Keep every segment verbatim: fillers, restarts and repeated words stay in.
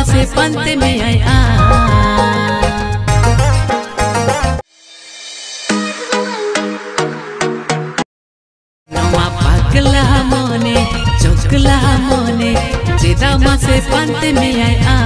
से पंत में आया नवा पागला मोने चोकला मोने जेदा से पंत में आया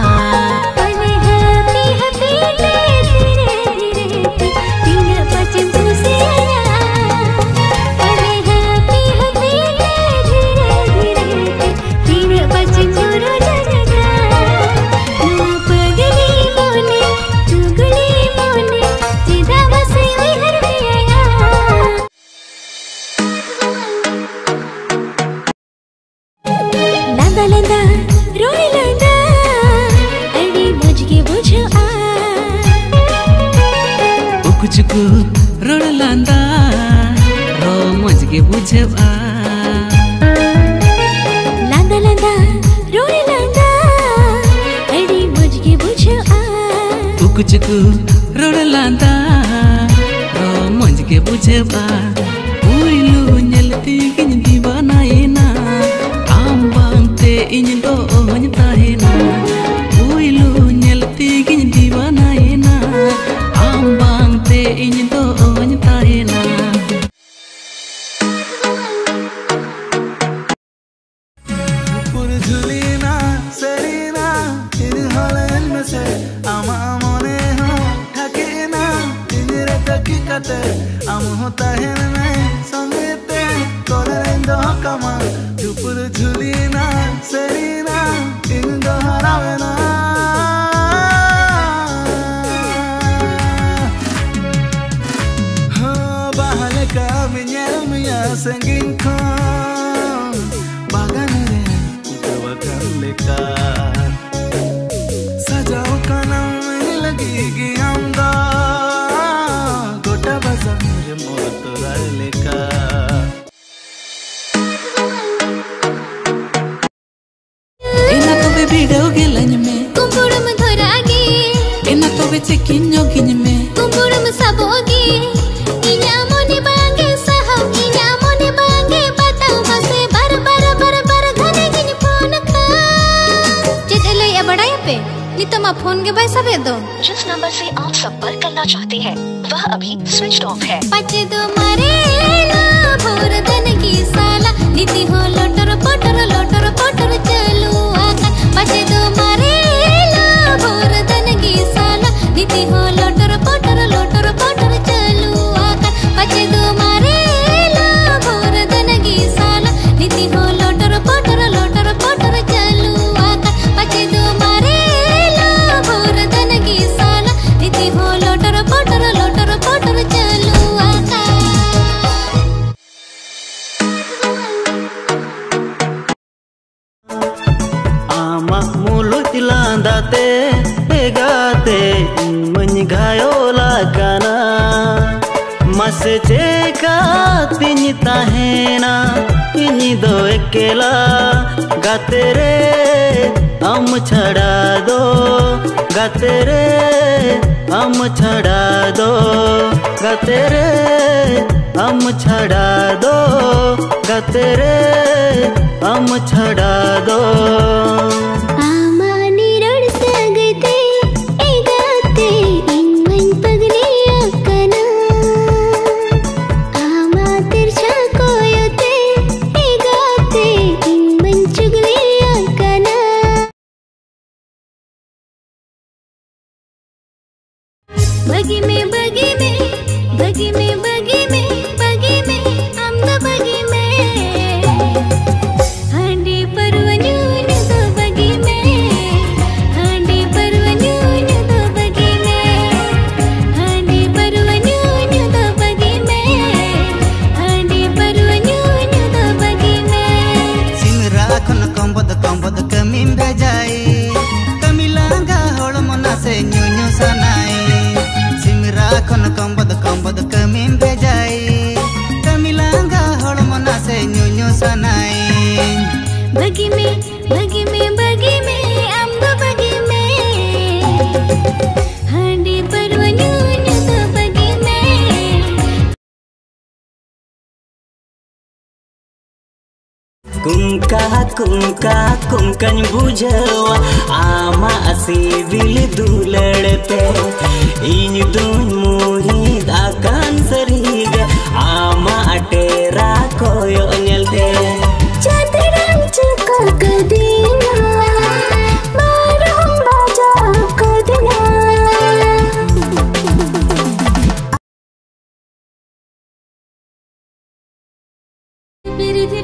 कुचकू रोड लांदा रो मज के बुझवा लांदा लांदा रोड लांदा अड़ी मज के बुझवा कुचकू रोड लांदा रो मज के बुझवा उइलू ñelती गिन दीवाना एना आम बांगते इन दो ओहन ताहेना उइलू ñelती गिन दीवाना एना आम बांगते इन दो ओहन ताहेना पुर झुलीना सरीना इन हलन में से आमा मोने हो ठकीना इन रतकी कते आम होता है में संगीते कोलेंदो कमा पुर झुलीना सरीना इन दो हरावेना हो bahale kami nyelmia sengin kon baganere utawakal lekat sajau kanam lagi giamda gota bazar motorar lekat ena to be video gelany me कुंबुड़म धोरागी ena to be chekinyo ginyme कुंबुड़म सबोगी इन्या मोनी बांगे सहा इन्या मोनी बांगे बताओ मसे बर बर बर बर घने गिन फोन का चितले या बड़ा या पे नितमा फोन के भाई सबे दो जिस नंबर से आप संपर्क करना चाहते हैं वह अभी स्विच ऑफ है। पचे दो मारे ना भोर दन की साला नीति हो लोटर पोटर लोटर पोटर चलू आका पचे दो मारे ना भोर दन की साला नीति हो लोटर पोटर लोटर पोटर चलू आका पचे दो मारे ना भोर दन की साला नीति हो लोटर पोटर लोटर पोटर चलू आका पचे दो मारे ना भोर दन की साला नीति हो लोटर पोटर लोटर पोटर चलू आका ama mulut landate egate mengayola kana mase ceka tini tahena ini do ekela gatere am chhada do gatere am chhada do gatere am chhada do gatere am chhada do आमानी रड़ सगते एगाते इन मन पगलिया कना आमा तिरछा कोयोते एगाते इन मन चुगलिया कना बगी में बगी में बगी में बगी में बगी में अम्दा बगी में हांडी परवन्यून दो बगी में हांडी परवन्यून दो बगी में हांडी परवन्यून दो बगी में हांडी परवन्यून दो बगी में सिंगरा खन कंबद कंबद कमीम बेजाई कमिलांगा होड़ मना से न्यू न्यू सनाई सिंगरा खन कंबद कंबद कमीम बेजाई कमिलांगा होड़ मना से न्यू न्यू सनाई बगी में बगी में बगी में अम्दा बगी में हांडी परवन्यून दो बगी में Kumka kumka kumkany bujawa ama asibil dularpe iny duny muhid akan sariga ama atera koyo nyelte Chatirang cekal kedina Marang baja kedina Biri